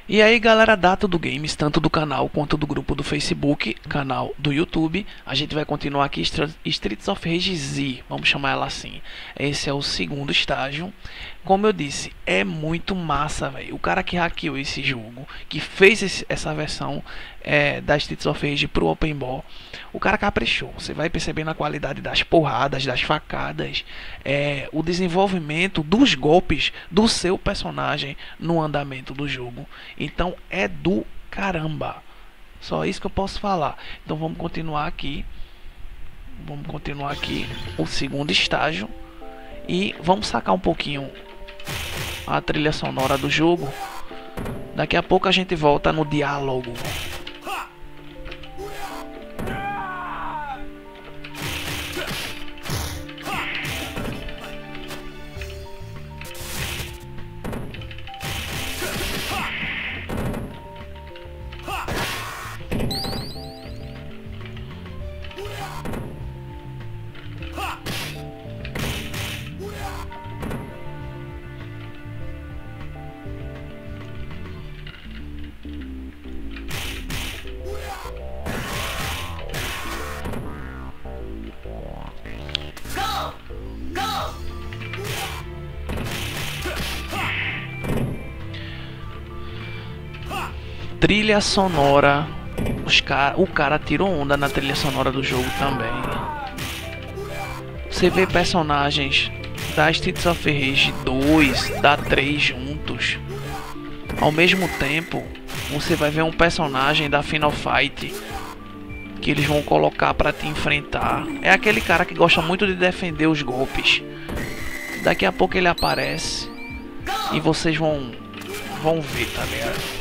E aí galera da Tudo Games, tanto do canal quanto do grupo do Facebook, canal do YouTube, a gente vai continuar aqui Streets of Rage Z, vamos chamar ela assim. Esse é o segundo estágio. Como eu disse, é muito massa, velho. O cara que hackeou esse jogo, que fez essa versão da Streets of Rage pro Open Ball, o cara caprichou. Você vai percebendo a qualidade das porradas, das facadas, o desenvolvimento dos golpes do seu personagem no andamento do jogo. Então é do caramba. Só isso que eu posso falar. Então vamos continuar aqui. Vamos continuar aqui o segundo estágio. E vamos sacar um pouquinho a trilha sonora do jogo. Daqui a pouco a gente volta no diálogo. Trilha sonora. O cara tirou onda na trilha sonora do jogo também. Você vê personagens da Streets of Rage 2, da 3 juntos. Ao mesmo tempo, você vai ver um personagem da Final Fight que eles vão colocar pra te enfrentar. É aquele cara que gosta muito de defender os golpes. Daqui a pouco ele aparece e vocês vão ver, tá ligado?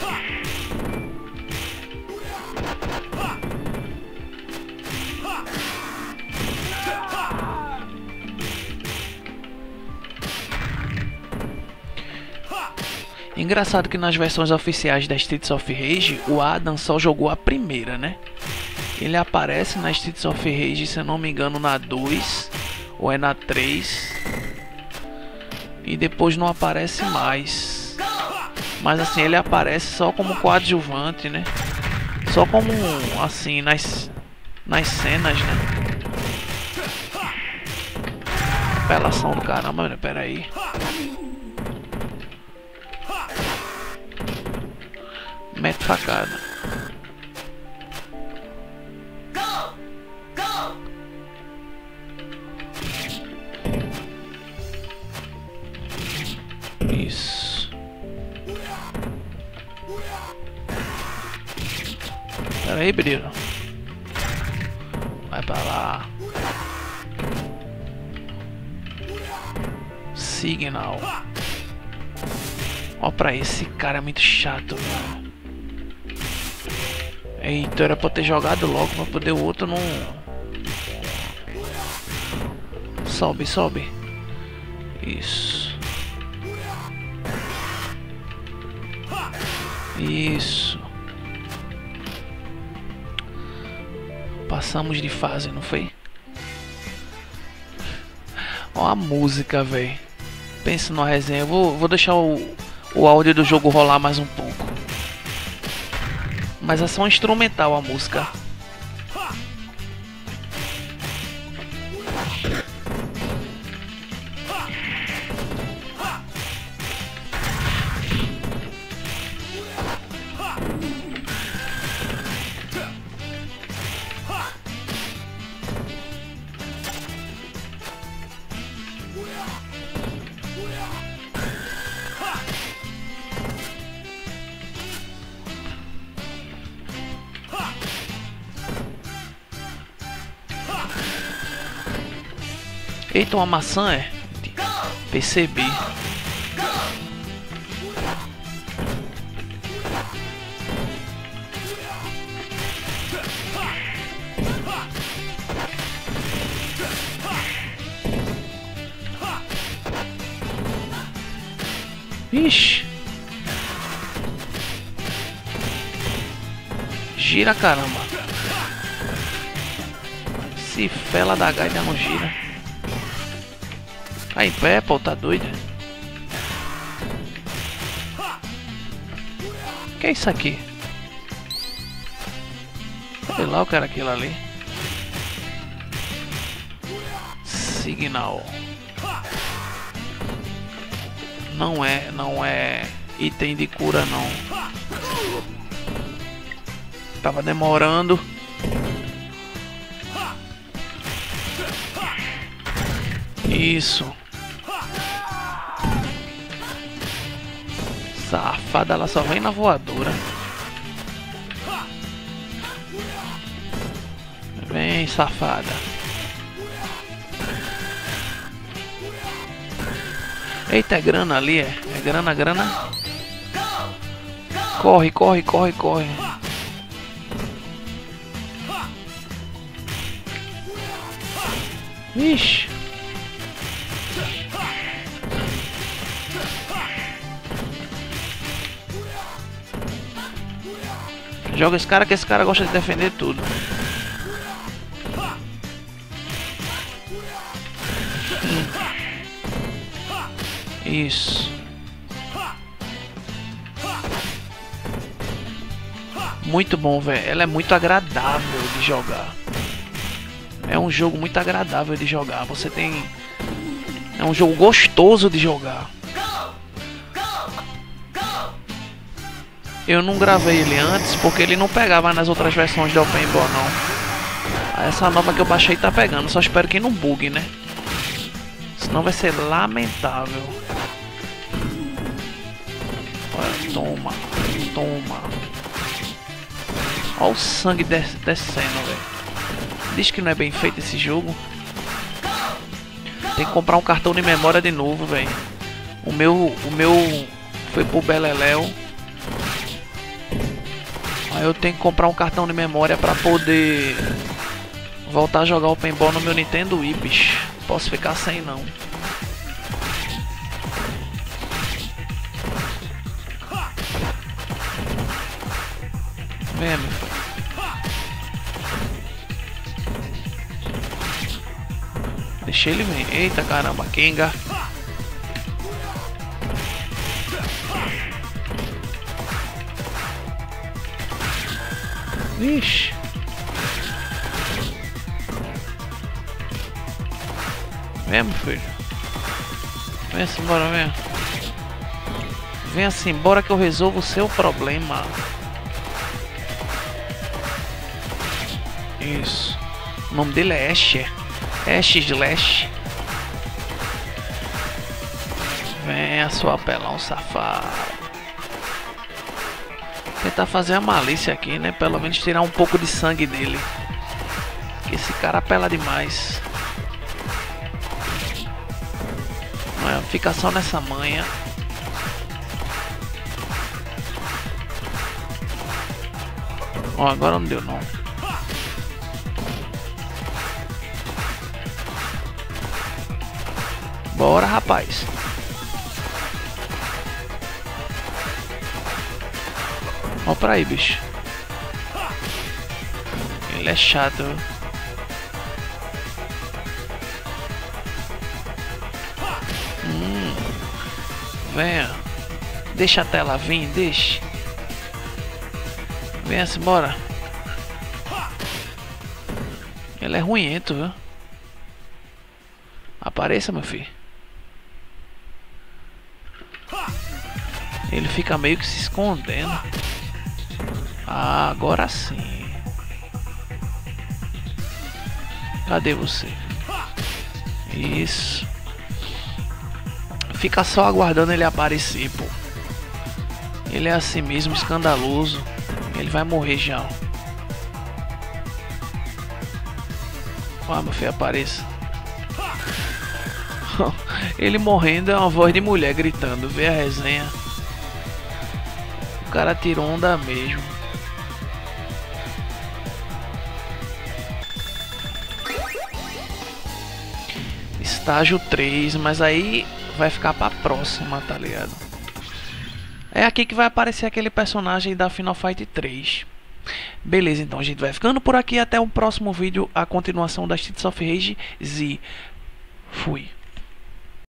Engraçado que nas versões oficiais da Streets of Rage, o Adam só jogou a primeira, né? Ele aparece na Streets of Rage, se eu não me engano, na 2 ou é na 3. E depois não aparece mais. Mas assim, ele aparece só como coadjuvante, né? Só como, assim, nas cenas, né? Apelação do caramba, mano, pera aí. Mete facada. Isso. Pera aí, Briro. Vai pra lá. Signal. Ó pra esse cara, é muito chato, velho. Eita, era pra ter jogado logo pra poder o outro não... Sobe, sobe. Isso. Isso. Passamos de fase, não foi? Ó a música, velho. Pensa numa resenha. Eu vou deixar o áudio do jogo rolar mais um pouco. Mas é só um instrumental a música. Eita, uma maçã é? Percebi. Ixi. Gira, caramba. Se fela da gaita não gira. Tá em pé, pô, tá doido? Que é isso aqui? Sei lá o que era aquilo ali. Signal. Não é item de cura não. Tava demorando. Isso. Safada, ela só vem na voadora. Vem, safada. Eita, é grana ali, é. É grana, grana. Corre, corre, corre, corre. Ixi. Joga esse cara que esse cara gosta de defender tudo. Isso. Muito bom, velho. Ela é muito agradável de jogar. É um jogo muito agradável de jogar. Você tem... É um jogo gostoso de jogar. Eu não gravei ele antes porque ele não pegava nas outras versões do Openball, não. Essa nova que eu baixei tá pegando. Só espero que não bugue, né? Senão vai ser lamentável. Olha, toma. Toma. Olha o sangue descendo, velho. Diz que não é bem feito esse jogo. Tem que comprar um cartão de memória de novo, velho. O meu foi pro Beleléu. Aí eu tenho que comprar um cartão de memória pra poder voltar a jogar o Openball no meu Nintendo Wii, bicho. Posso ficar sem não. Vem, meu filho. Deixa ele vir. Eita caramba, Kenga. Vixe. Vem, meu filho. Vem assim, bora, vem. Vem assim, bora que eu resolvo o seu problema. Isso. O nome dele é Asher. Ash Slash. Venha, sua apelão safado. Tentar fazer a malícia aqui, né? Pelo menos tirar um pouco de sangue dele. Que esse cara apela demais. Não, fica só nessa manha. Ó, agora não deu não. Bora, rapaz. Ó pra aí, bicho. Ele é chato. Venha. Deixa a tela vir, deixa. Venha-se, bora. Ele é ruimento, viu? Apareça, meu filho. Ele fica meio que se escondendo. Ah, agora sim. Cadê você? Isso. Fica só aguardando ele aparecer, pô. Ele é assim mesmo, escandaloso. Ele vai morrer já. Ah, meu filho, apareça. Ele morrendo é uma voz de mulher gritando. Vê a resenha. O cara tirou onda mesmo. Estágio 3, mas aí vai ficar pra próxima, tá ligado? É aqui que vai aparecer aquele personagem da Final Fight 3. Beleza, então a gente vai ficando por aqui. Até o próximo vídeo, a continuação da Streets of Rage Z. Fui.